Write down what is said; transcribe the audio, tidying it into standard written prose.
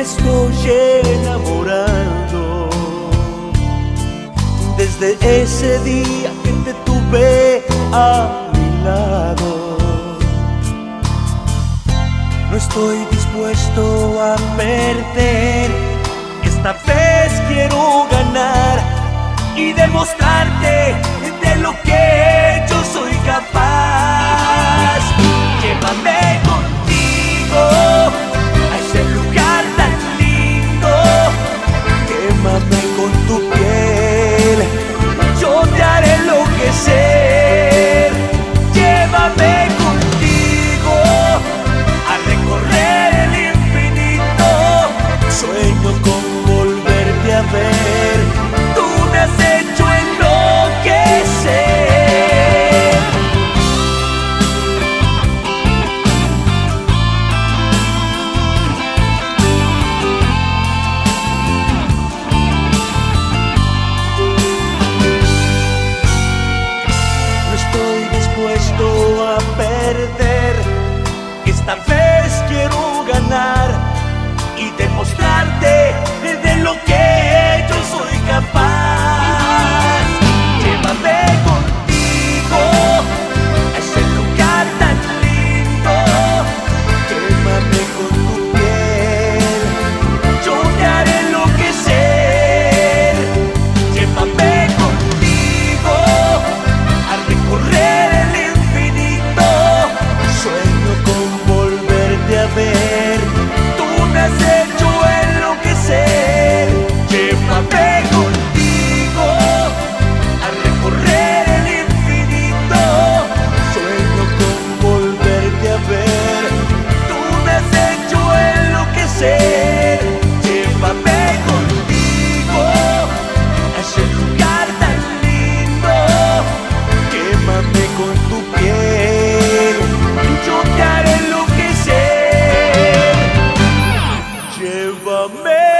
estoy enamorando. Desde ese día que te tuve a mi lado, no estoy dispuesto a perder. Esta vez quiero ganar y demostrarte de lo que yo soy capaz. Llévame contigo a ese lugar tan lindo, quémame con tu piel, yo te haré enloquecer. Llévame contigo a recorrer el infinito, sueño con volverte a ver, tú me has hecho enloquecer. A perder, esta vez quiero ganar y demostrarte de lo que yo soy capaz. Llévame contigo a ese lugar tan lindo, quémame con tu piel, yo te haré enloquecer. Llévame contigo a recorrer el sueño con volverte a ver, tú me has hecho enloquecer. Llévame contigo a recorrer el infinito, sueño con volverte a ver, tú me has hecho enloquecer. Llévame contigo a ese lugar tan lindo, quémame con tu piel, yo te haré enloquecer. Llévame.